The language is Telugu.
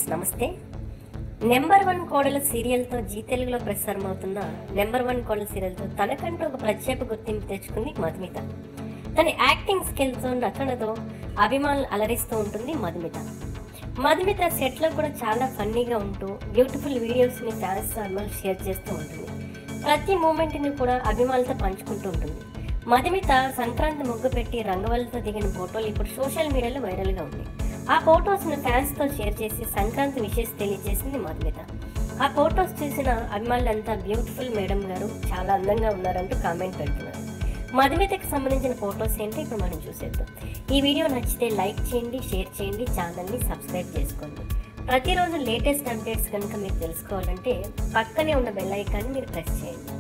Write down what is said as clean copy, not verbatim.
నమస్తే. నెంబర్ వన్ కోడలు సీరియల్తో జీ తెలుగులో ప్రసారం అవుతున్న నెంబర్ వన్ కోడలు సీరియల్తో తనకంటూ ఒక ప్రత్యేక గుర్తింపు తెచ్చుకుంది మధుమిత. తన యాక్టింగ్ స్కిల్స్తో నటనతో అభిమానులు అలరిస్తూ ఉంటుంది మధుమిత సెట్లో కూడా చాలా ఫన్నీగా ఉంటూ బ్యూటిఫుల్ వీడియోస్ని ఫ్యాన్స్ నార్మల్ షేర్ చేస్తూ ఉంటుంది. ప్రతి మూమెంట్ని కూడా అభిమానులతో పంచుకుంటూ ఉంటుంది. మధుమిత సంక్రాంతి ముగ్గు పెట్టి రంగవల్లితో దిగిన ఫోటోలు ఇప్పుడు సోషల్ మీడియాలో వైరల్గా ఉన్నాయి. ఆ ఫొటోస్ను ఫ్యాన్స్తో షేర్ చేసి సంక్రాంతి విషెస్ తెలియజేసింది మధుమిత. ఆ ఫొటోస్ చూసిన అభిమానులంతా బ్యూటిఫుల్ మేడం గారు, చాలా అందంగా ఉన్నారంటూ కామెంట్ పెడుతున్నారు. మధుమితకి సంబంధించిన ఫొటోస్ ఏంటో ఇప్పుడు మనం చూసేద్దాం. ఈ వీడియో నచ్చితే లైక్ చేయండి, షేర్ చేయండి, ఛానల్ని సబ్స్క్రైబ్ చేసుకోండి. ప్రతిరోజు లేటెస్ట్ అప్డేట్స్ కనుక మీరు తెలుసుకోవాలంటే పక్కనే ఉన్న బెల్ ఐకాన్ని మీరు ప్రెస్ చేయండి.